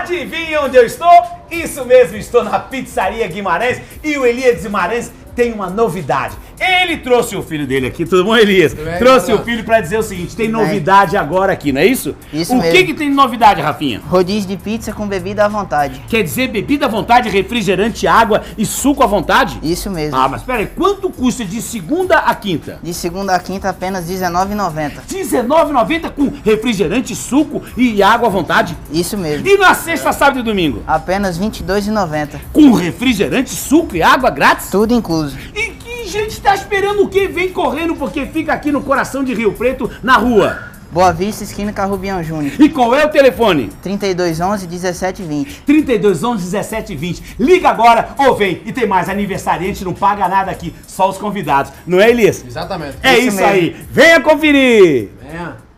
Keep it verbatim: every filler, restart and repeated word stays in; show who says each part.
Speaker 1: Adivinha onde eu estou? Isso mesmo, estou na Pizzaria Guimarães e o Elias Guimarães tem uma novidade. Ele trouxe o filho dele aqui, tudo bom, Elias? Tudo bem, trouxe o filho pra dizer o seguinte, tem novidade agora aqui, não é isso?
Speaker 2: Isso
Speaker 1: o
Speaker 2: mesmo.
Speaker 1: O que que tem de novidade, Rafinha?
Speaker 2: Rodízio de pizza com bebida à vontade.
Speaker 1: Quer dizer, bebida à vontade, refrigerante, água e suco à vontade?
Speaker 2: Isso mesmo.
Speaker 1: Ah, mas peraí, quanto custa de segunda a quinta?
Speaker 2: De segunda a quinta apenas dezenove reais e noventa centavos.
Speaker 1: dezenove reais e noventa centavos com refrigerante, suco e água à vontade?
Speaker 2: Isso mesmo.
Speaker 1: E na sexta, sábado e domingo?
Speaker 2: Apenas vinte e dois reais e noventa centavos.
Speaker 1: Com refrigerante, suco e água grátis?
Speaker 2: Tudo incluso.
Speaker 1: E que gente tá esperando o quê? Vem correndo porque fica aqui no coração de Rio Preto, na rua
Speaker 2: Boa Vista, esquina Carrubião Júnior.
Speaker 1: E qual é o telefone?
Speaker 2: trinta e dois onze, dezessete vinte.
Speaker 1: trinta e dois onze, dezessete vinte. Liga agora ou vem. E tem mais, aniversariante não paga nada aqui, só os convidados. Não é, Elias?
Speaker 3: Exatamente.
Speaker 1: É isso,
Speaker 2: Isso
Speaker 1: aí. Venha conferir.
Speaker 3: Venha.